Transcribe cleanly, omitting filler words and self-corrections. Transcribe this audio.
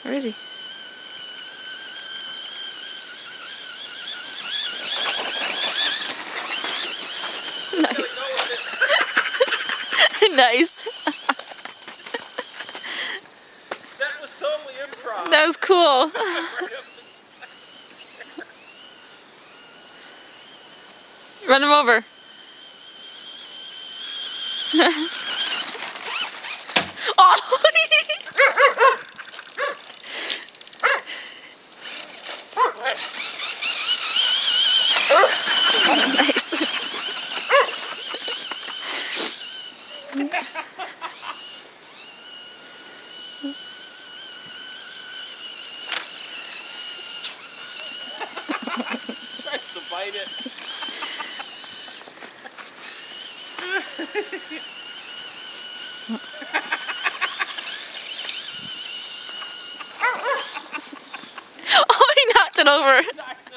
Where is he? Nice. Nice. That was totally improv. That was cool. Run him over. Oh! Nice. Tries to bite it. Oh, he knocked it over.